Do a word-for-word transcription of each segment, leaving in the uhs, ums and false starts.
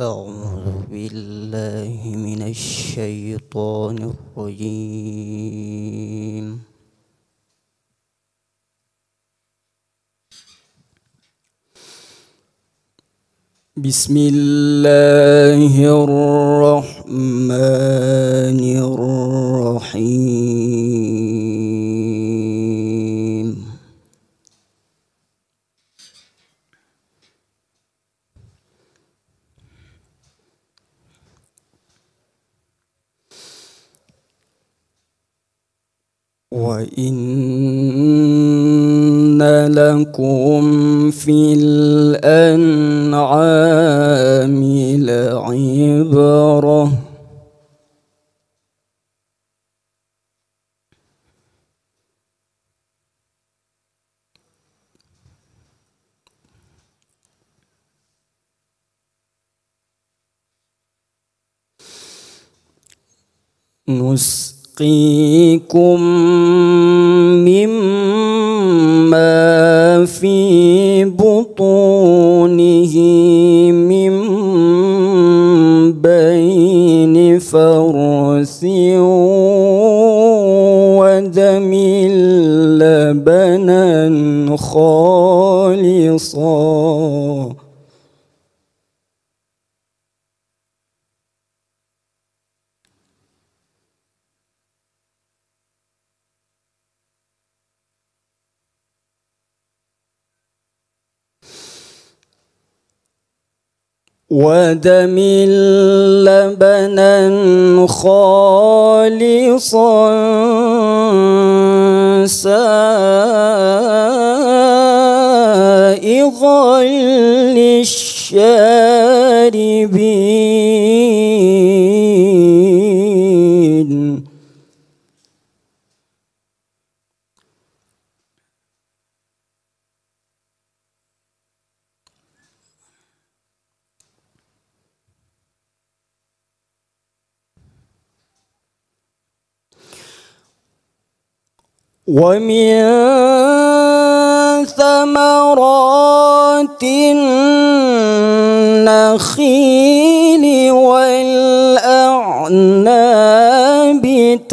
أعوذ بالله من الشيطان الرجيم. بسم الله الرحمن الرحيم. وإن لكم في الأنعام لعبرة نسقيكم مما في بطونه من بين فرث ودم لبنا خالصا ودم لبنا خالصا سائغا للشاربين. ومن ثمرات النخيل والأعناب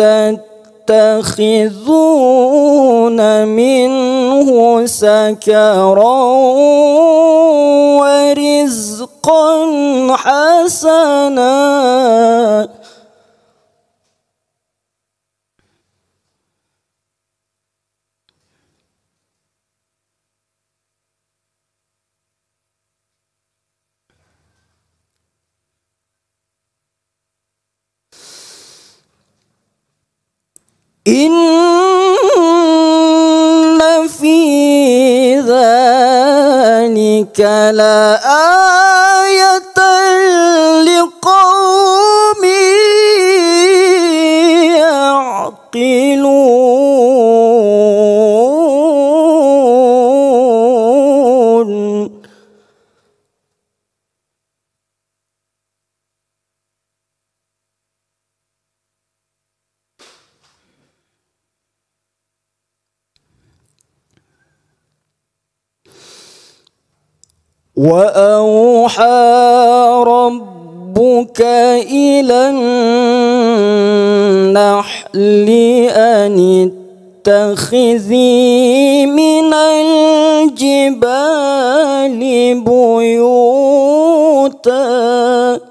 تتخذون منه سكرا ورزقا حسنا إن في ذلك لآية لقوم يعقلون. وأوحى ربك إلى النحل أن اتخذي من الجبال بيوتا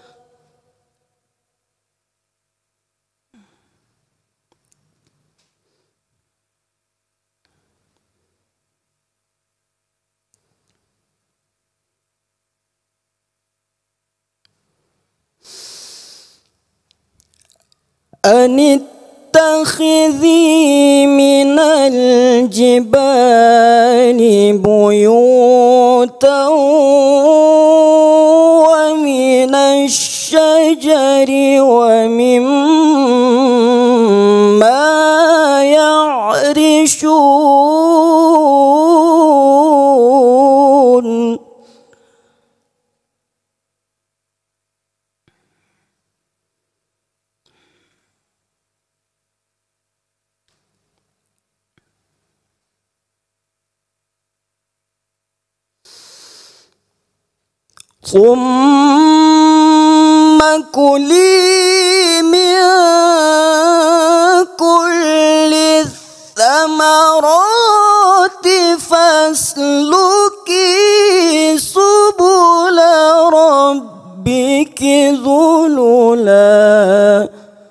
أن اتخذي من الجبال بيوتا ومن الشجر ومما يعرشون. ثم كلي من كل الثمرات فاسلكي سبل ربك ذللا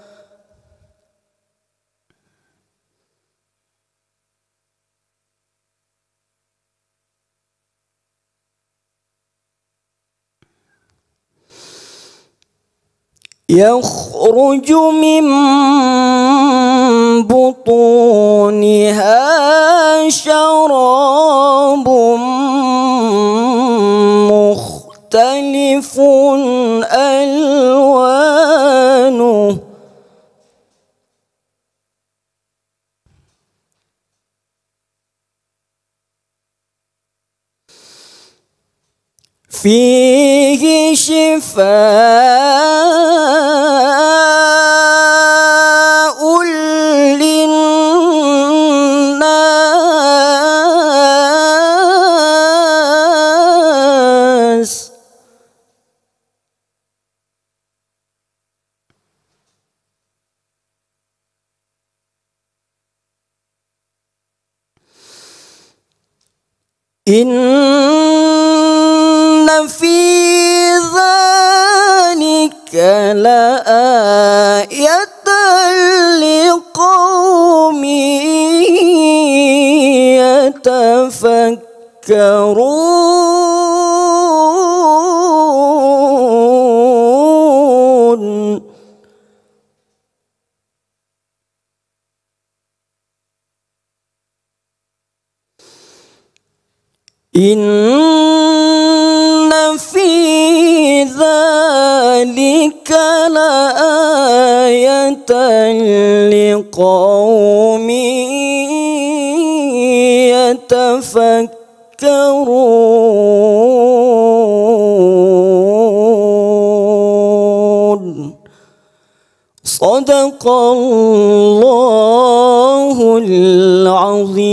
يخرج من بطونها شراب مختلف ألوانه فيه شفاء للناس إن في ذلك لآية لقوم يتفكرون إن في ذلك لآية لقوم يتفكرون صدق الله العظيم.